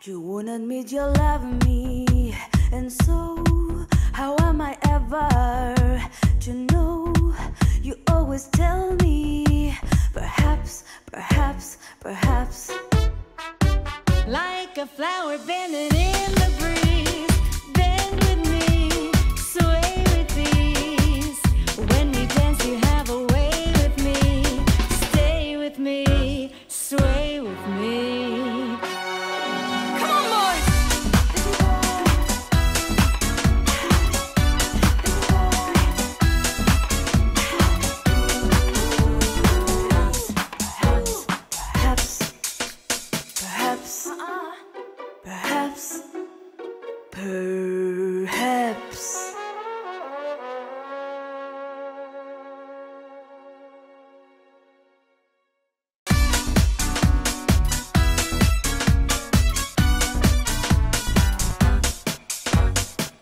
You won't admit you love me, and so how am I ever to know? You always tell me, perhaps, perhaps, perhaps. Like a flower bending in the breeze, bend with me, sway with ease. When we dance, you have a way with me. Stay with me, sway with me. Come on, boys! Perhaps, perhaps, perhaps, perhaps.